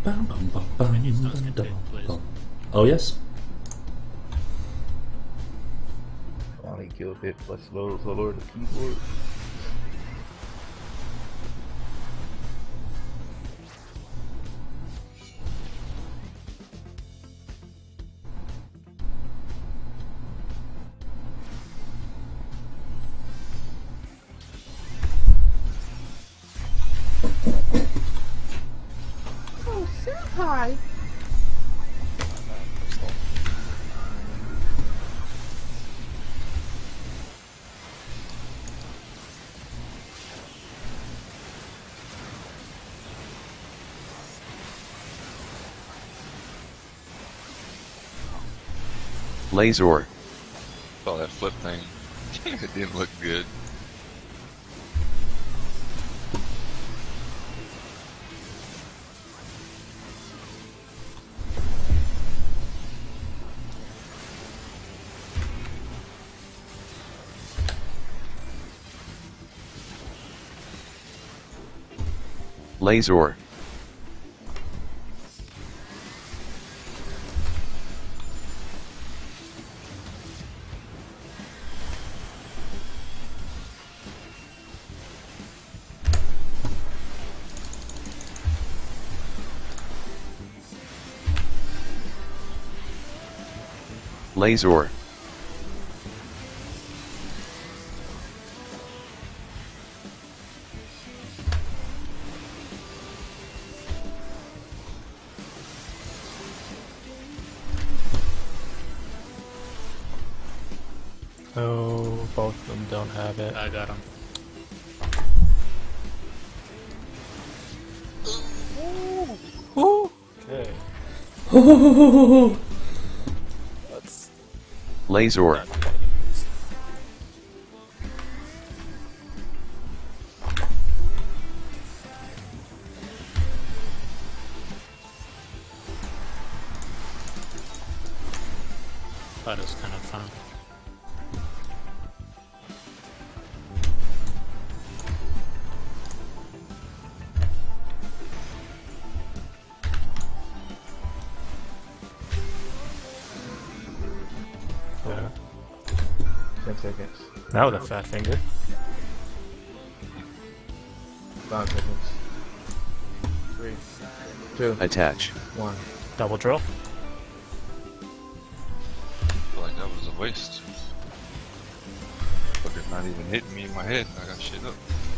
Oh yes. Finally killed it. Let's lower the keyboard. Oh, senpai! Laser. Saw that flip thing. It didn't look good. Laser. Laser. Oh, both of them don't have it. I got him. Ooh. Okay. Let's Laser. Thought it was kind of fun. yeah. 10 seconds. Now with a fat finger. 5 seconds. 3, 2, Attach. 1. Double drill. I feel like that was a waste. Fucker's not even hitting me in my head. I got shit up.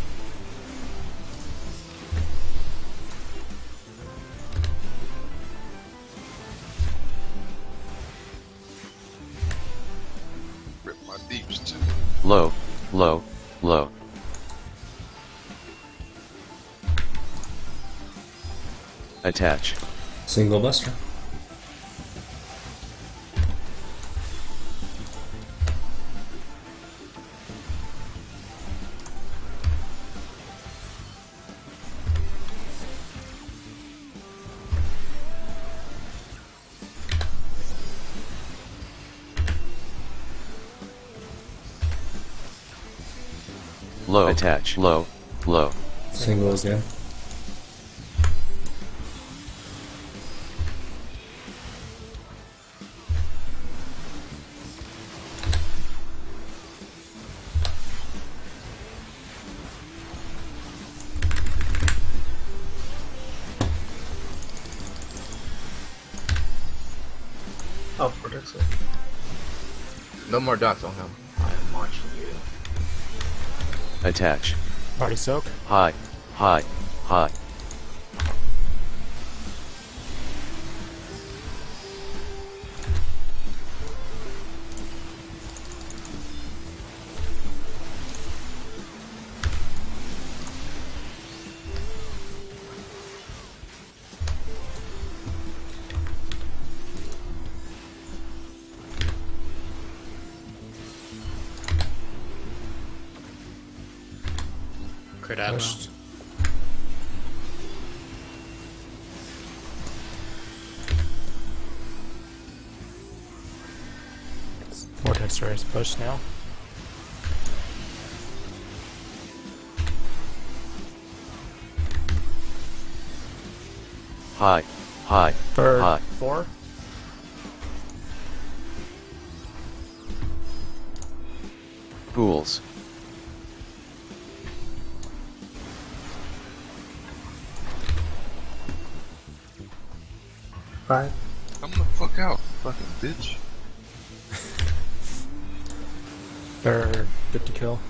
Rip my deeps too. Low. Low. Low. Attach. Single buster. Low. Attach. Low. Low. Single again. Oh, that's it. No more dots on him. I am marching you. Attach. Party soak. High. High. High. Crit ammo. Pushed. Vortex Ray is pushed now. High. High. Bird. High. 4. Pools. Five. Come the fuck out, fucking bitch. Bird. Good to kill.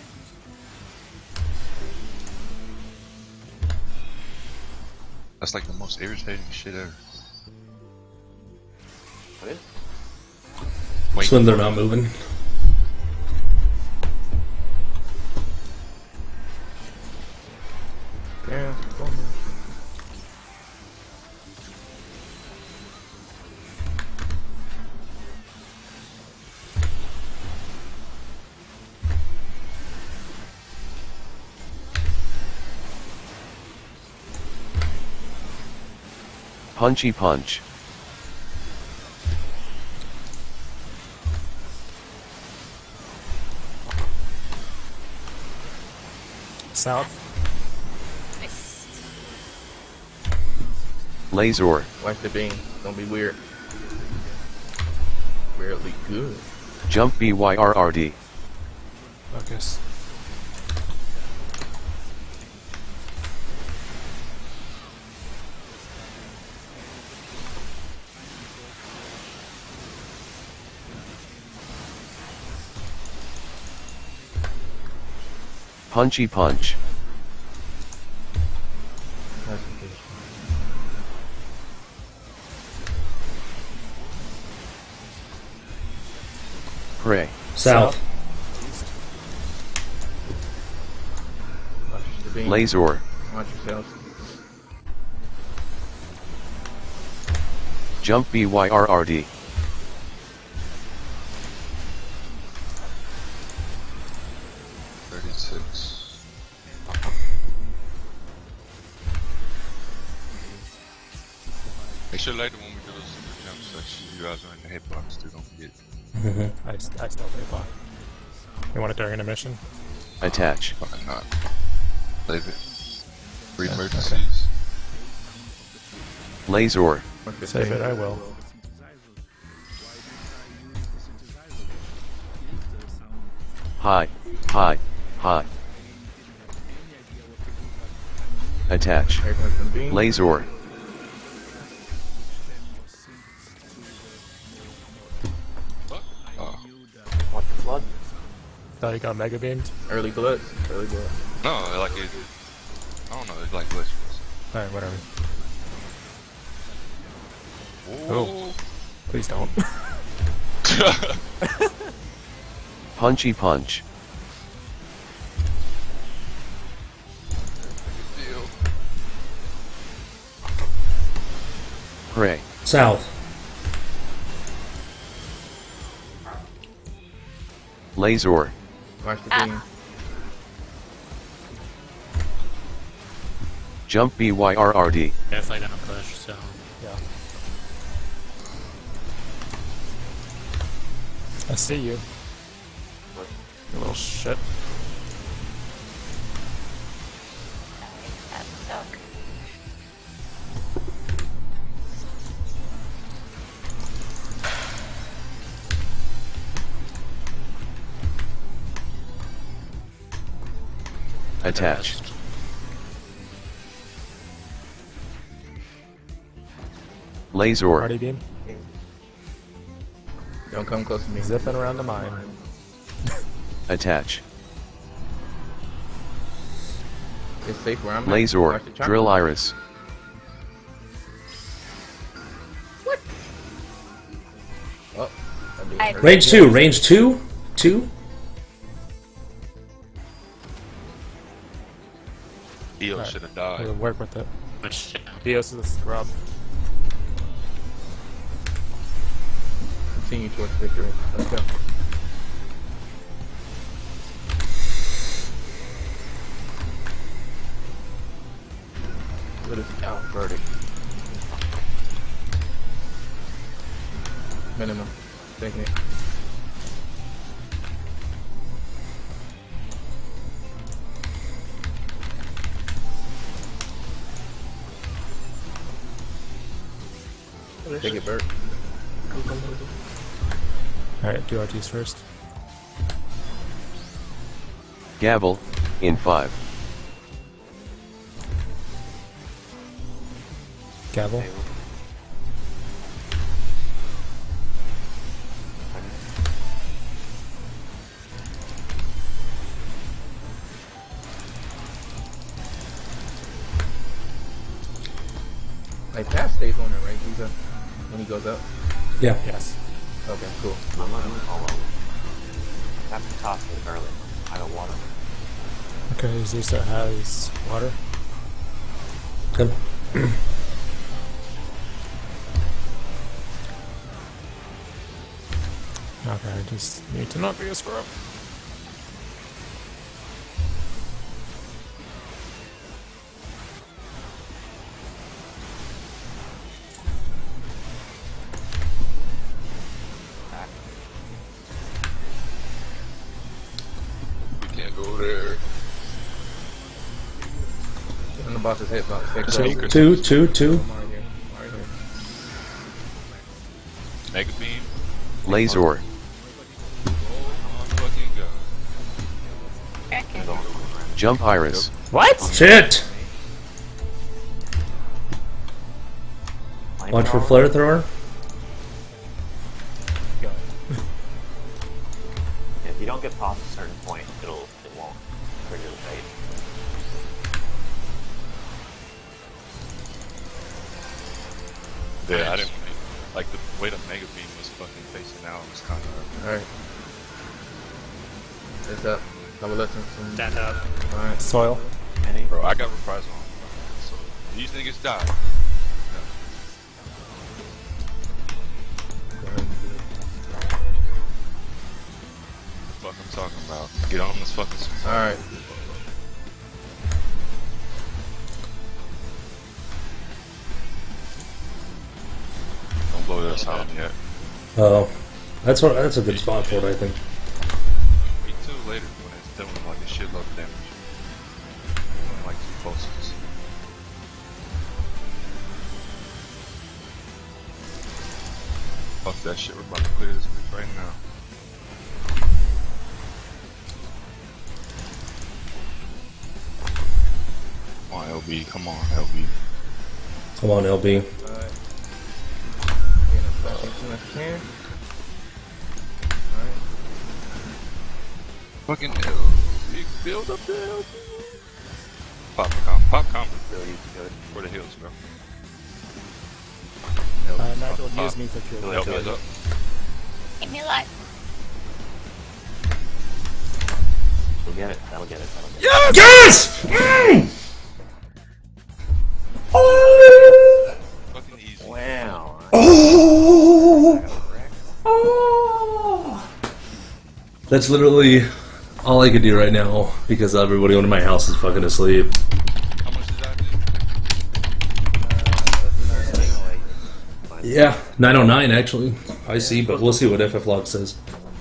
That's like the most irritating shit ever. What is? Wait, It's when they're not moving. Damn. Punchy punch. South. Laser. Watch the beam. Don't be weird. Weirdly good. Jump BYRRD. Focus. Punchy punch. Pray. South. Watch the beam. Laser. Watch yourself. Jump BYRRD. Make sure later when we do those super jumps that you guys are in the hitbox too, don't forget. I still play block. You want it during intermission? Attach. Fucking not. Save it. For emergencies. Laser. Watch the Save beam. it, I will. High. High. High. Attach. Here comes the beam. Laser. Fuck. Oh. Watch the flood. Thought he got mega beamed. Early blitz. Early blitz. No, like it. I don't know, it's like glitches. Alright, whatever. Oh. Please don't. Punchy punch. Deal. Pray. South. Laser. Watch the beam. Jump BYRRD. Definitely gonna push, so. Yeah. I see you. You little shit. Attach. Laser. Party beam. Don't come close to me. Zipping around the mine. Attach. It's safe where I'm at. Laser. Watch the chopper. Drill iris. Oh, that'd be hurt. Range 2. Range 2. 2. Dio Alright. should have We'll died. work with it. Which, Dios is a scrub. Continue towards victory. Let's go. What is out verdict? Minimum. Taking it. Take it, Bert. Alright, do RTs first. Gavel, in 5. Gavel. Like, Pat stays on it, right? He's up when he goes up. Yeah. Yes. Okay, cool. I'm not even follow. Have to toss it early. I don't want it. Okay, Zusa has water. Good. Okay, I just need to not be a scrub. We can't go there. And the boss is hit about 6 Take hours. Two. I'm right here. Right here. Mega beam. Laser. Oh my fucking god. Jump Iris. What? Shit! Watch for flare thrower. Go. If you don't get past a certain point, it won't trigger the fade. Yeah, I didn't like the way the mega beam was fucking facing out was kind of. Alright. It's up. Double listen. Stand up. Alright. Soil. Bro, I got reprisal on. So these niggas die. Fuck I'm talking about. Get on this fucking. Alright. Don't blow this out yet. Oh, that's a good spot for it, I think. Wait till later when it's doing like a shitload of damage. Like 2 pulses. Fuck that shit, we're about to clear this bitch right now. Come on, LB, come on, LB. Come on, LB. Alright. Get as much as you can. Alright. Fucking LB, build up the LB. Popcorn really good for the hills, bro. Nigel, use me for true. Help us up. Give me life. We'll get it. That'll get it. That'll get it. Yes! Fucking easy. Wow. That's literally all I could do right now because everybody in my house is fucking asleep. How much did that do? Yeah, 909 actually. I see, but we'll see what FF Log says.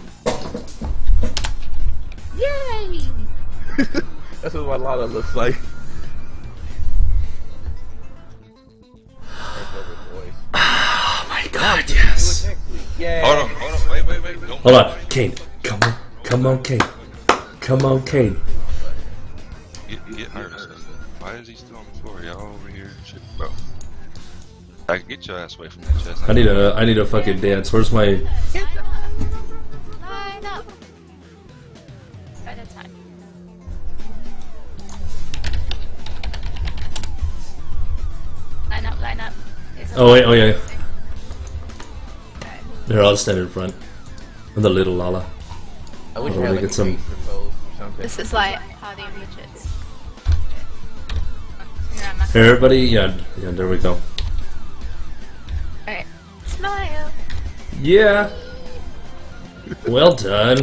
Yay! That's what my Lala looks like. Oh my god, yes! Yeah. Hold on, wait. Don't Hold on, Kane. Come on, Kane. Come on, Kane. Get hurt. Why is he still on the floor? Y'all over here and shit, bro. I can get your ass away from that chest. I need a fucking dance. Where's my... Line up. At a time. Line up. Oh wait, oh yeah. They're all standing in front. And the little Lala. I wish Oh, I had they like get a some- some or something. This is like how they reach it. Everybody, yeah, there we go. Alright. Smile. Yeah. Well done.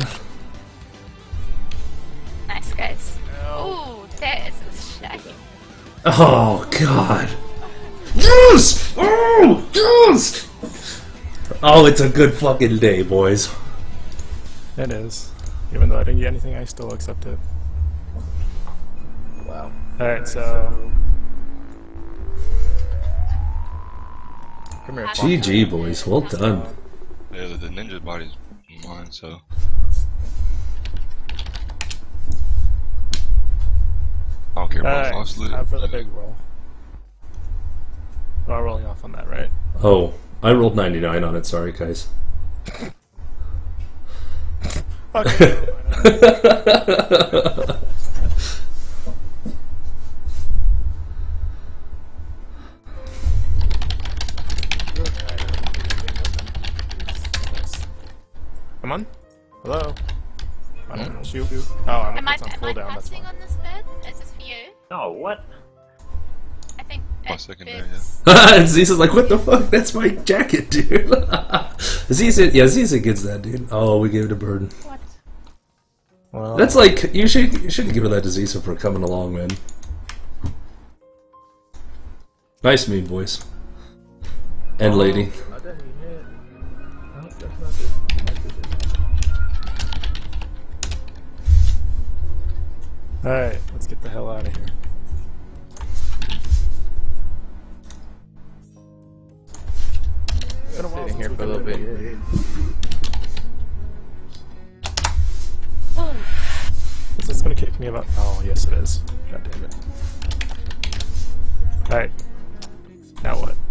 Nice, guys. Ooh, that is a shaggy. Oh god. Yes! Oh, yes! Oh, it's a good fucking day, boys. It is. Even though I didn't get anything, I still accept it. Wow. Alright, so... Come here, GG, boys. Well done. Yeah, the ninja body's mine, so. I don't care about false loot. Time for the big roll. We're all rolling off on that, right? Oh, I rolled 99 on it. Sorry, guys. Okay. Come on. Hello. I don't know. Shoot. Oh, Am I it's on cooldown. That's passing fine. on this bed? Is this for you? No, what? I think. My secondary, Biggs- And Ziza's like, what the fuck? That's my jacket, dude. Ziza, yeah, Ziza gets that, dude. Oh, we gave it to Bird. What? Well, That's like, you shouldn't give it that to Ziza for coming along, man. Nice meme, boys. And lady. I didn't even hit. No, that's not it. alright, let's get the hell out of here. It's been a while Sitting since here we've for a been little bit. Is this gonna kick me about? Oh, yes it is. God damn it. Alright. Now what?